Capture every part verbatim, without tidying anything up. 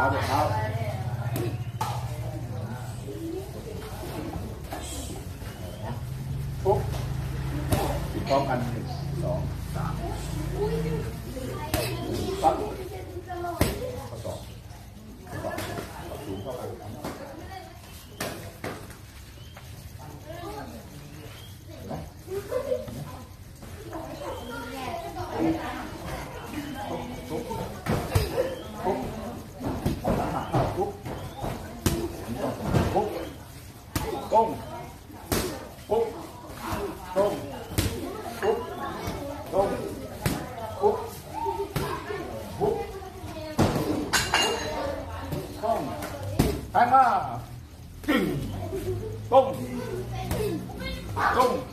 ท้าเดินเท้าปุ๊บปิดพร้อมกันหนึ่งสองสามปั๊บข้อสองข้อสองข้อศูนย์เข้ากันปุ๊บปุ๊บเอาหลังหักเข้าปุ๊บปุ๊บก้มปุ๊บก้มปุ๊บก้มปุ๊บปุ๊บก้มหันมาจึงก้มก้ม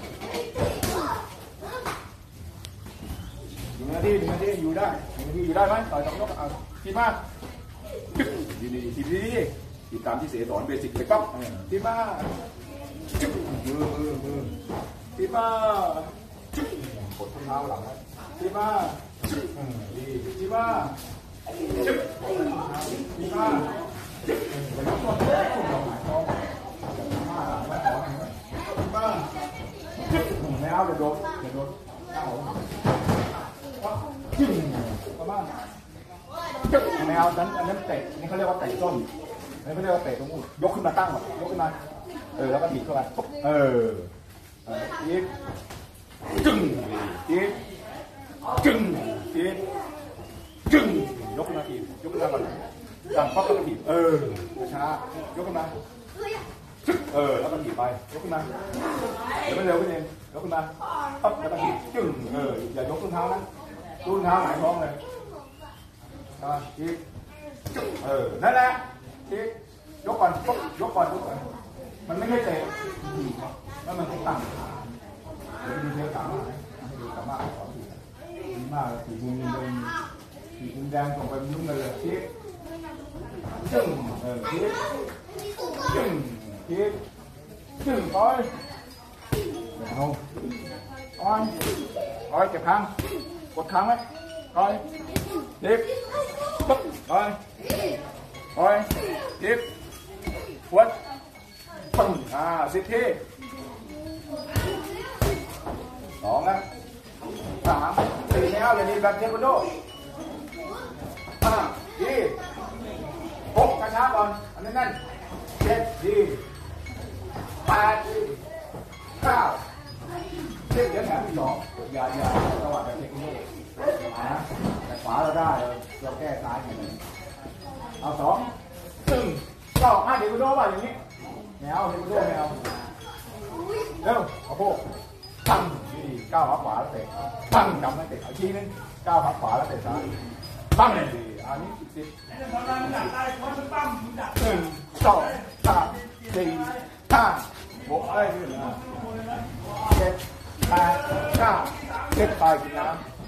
หนึ่งนาทีหนึ่งนาทีอยู่ได้หนึ่งนาทีอยู่ได้ไหมต่อยสองยกเอาทีมากดีดีดีดีดีติดตามที่เสสอนเบสิกไปปั๊บทีมากมือมือมือทีมากดข้อเท้าหลังทีมากดีทีมากทีมากแล้วก็ต้นต้นเราหายท้องมาไม่ท้องทีมากไม่เอาเดี๋ยวโดนเดี๋ยวโดนเอาจึ๊งประมาณไม่เอานั้นอันนั้นเตะนี่เขาเรียกว่าเตะส้นนี่เขาเรียกว่าเตะตรงนู้นยกขึ้นมาตั้งแบบยกขึ้นมาเออแล้วก็ถีบเข้าไปเอออีกจึ๊งอีกจึ๊งอีกจึ๊งยกขึ้นมาถีบยกขึ้นมาก่อนตั้งปั๊บแล้วก็ถีบเออช้ายกขึ้นมาเออแล้วก็ถีบไปยกขึ้นมาเดี๋ยวไม่เร็วขึ้นเองยกขึ้นมาปั๊บแล้วก็ถีบจึ๊งเอออย่ายกต้นเท้านะต้นเท้าหงายท้องเลยอ่ะอีกเออนั่นแหละอีกยกก่อนปุ๊บยกก่อนยกก่อนมันไม่ใช่เตะแล้วมันต้องตั้งเดี๋ยวดูเทปกลับมาให้ดูกลับมาสอนดีดีมากเลยสีมุมเดินสีมุมแดงตรงไปมุมเลยอีกจึ๊งเอออีกจึ๊งอีกจึ๊งต่อยเอาอ่อนต่อยเก็บคางกดคางไว้ต่อยดิบปุ๊บต่อยต่อยดิบขวดปึ้งอ่าสิบทีสองนะสามสี่แล้วอย่างนี้แบบเทควันโดห้าดีหกช้าๆก่อนอันนั้นนั่นเจ็ดดีแปดดีเก้าเจ็ดเดี๋ยวแถมอีกสองอย่าอย่าระหว่างแบบเทควันโดนะแต่ขวาเราได้เราแก้ซ้ายอย่างนี้เอาสองซึ่งก็ห้าเทควันโดป่ะอย่างนี้แมวเทควันโดแมวเร็วเอาโบตั้งดีก้าวขาขวาแล้วเตะตั้งจำไม่เตะอีกทีนึงก้าวขาขวาแล้วเตะซ้ายตั้งดีอันนี้สิบหนึ่งสองสามสี่ห้าหกเอ้ยเจ็ดแปดเก้าเจ็ดไปกินน้ำ